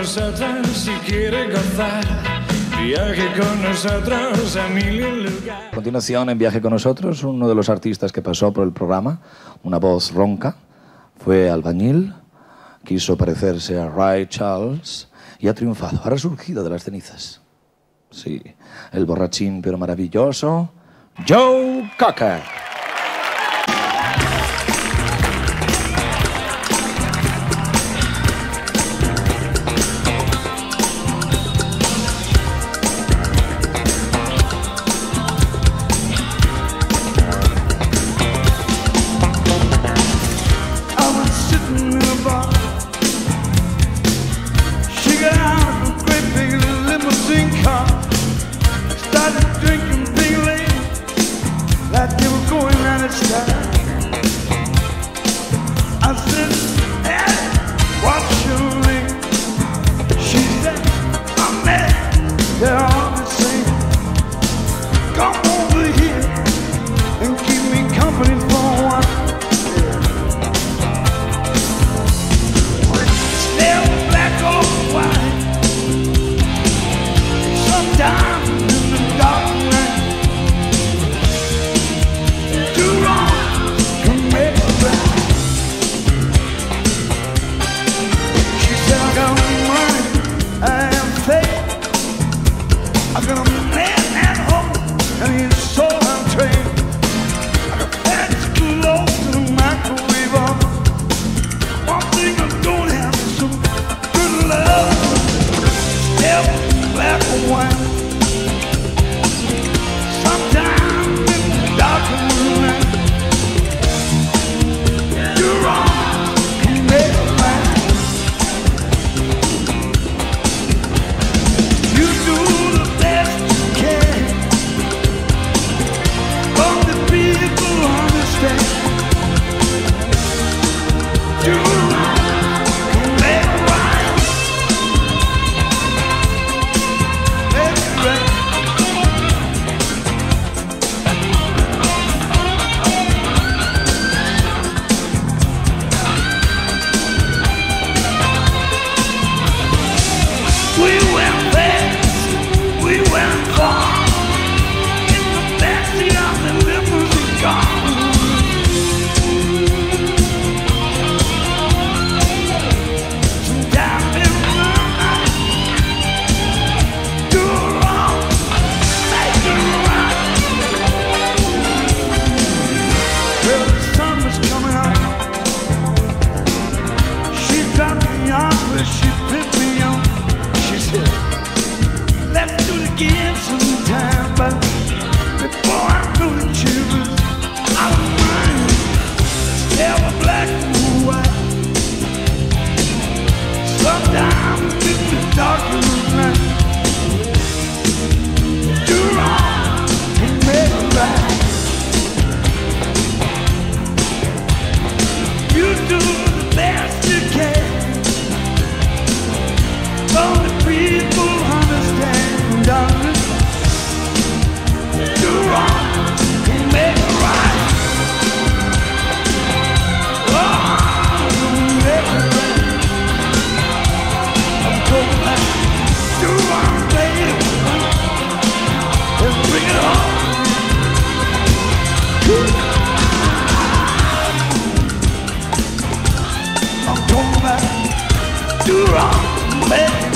nosotros si quiere gozar. Viaje con nosotros a mil lugares. A continuación, en Viaje con nosotros, uno de los artistas que pasó por el programa, una voz ronca, fue albañil, quiso parecerse a Ray Charles y ha triunfado, ha resurgido de las cenizas. Sí, el borrachín pero maravilloso, Joe Cocker. Do wrong, man.